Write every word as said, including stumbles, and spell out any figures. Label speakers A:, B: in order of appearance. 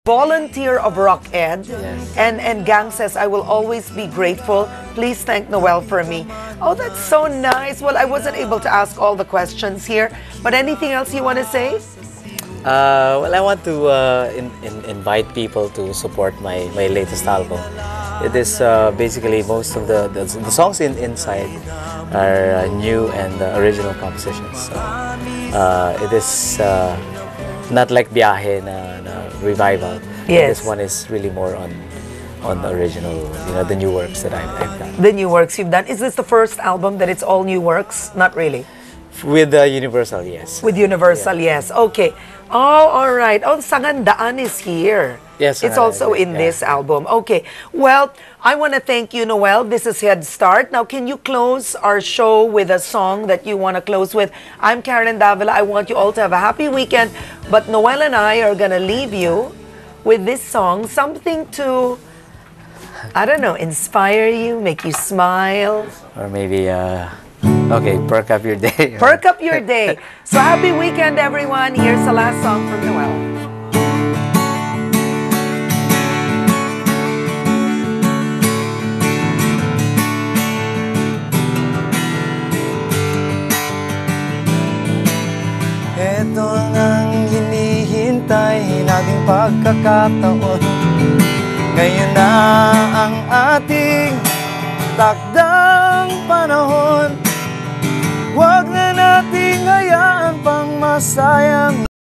A: volunteer of Rock Ed.
B: Yes.
A: And, and Gang says, I will always be grateful. Please thank Noel for me. Oh, that's so nice. Well, I wasn't able to ask all the questions here, but anything else you want to say?
B: Uh, well, I want to uh, in, in, invite people to support my, my latest album. It is uh, basically most of the, the, the songs in, inside are uh, new and uh, original compositions. So, uh, it is uh, not like Biyahe na, na revival.
A: Yes.
B: This one is really more on on the original, you know, the new works that I've, I've done.
A: The new works you've done. Is this the first album that it's all new works? Not really.
B: With uh, Universal, yes.
A: With Universal, yeah. Yes. Okay. Oh, all right. Oh, Sangandaan is here.
B: Yes,
A: it's
B: Sangandaan,
A: also in
B: yeah.
A: this album. Okay. Well, I want to thank you, Noel. This is Head Start. Now, can you close our show with a song that you want to close with? I'm Karen Davila. I want you all to have a happy weekend. But Noel and I are going to leave you with this song, something to, I don't know, inspire you, make you smile.
B: Or maybe, uh, okay, perk up your day.
A: Perk up your day. So happy weekend, everyone. Here's the last song from Noel.
B: Ito ang hinihintay nating pagkakataon. Ngayon na ang ating takdang panahon. Huwag na nating hayaan pang masayang